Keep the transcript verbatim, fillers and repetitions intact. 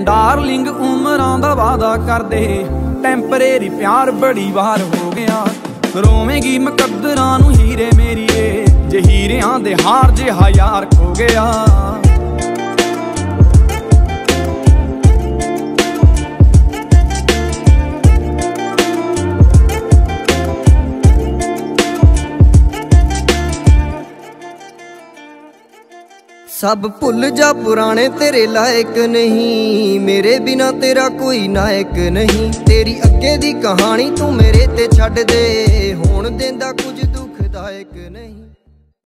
Darling उमरां दा वादा कर दे, टैंपरेरी प्यार बड़ी वार हो गया। रोवेंगी मुकद्दरां नूं हीरे मेरीए, जे हीरियां दे हार जिहा यार खो गया। सब भुल जा पुराने तेरे लायक नहीं, मेरे बिना तेरा कोई नायक नहीं। तेरी अगे दी कहानी तू मेरे ते छड्ड दे, होण देंदा कुछ दुखदायक नहीं।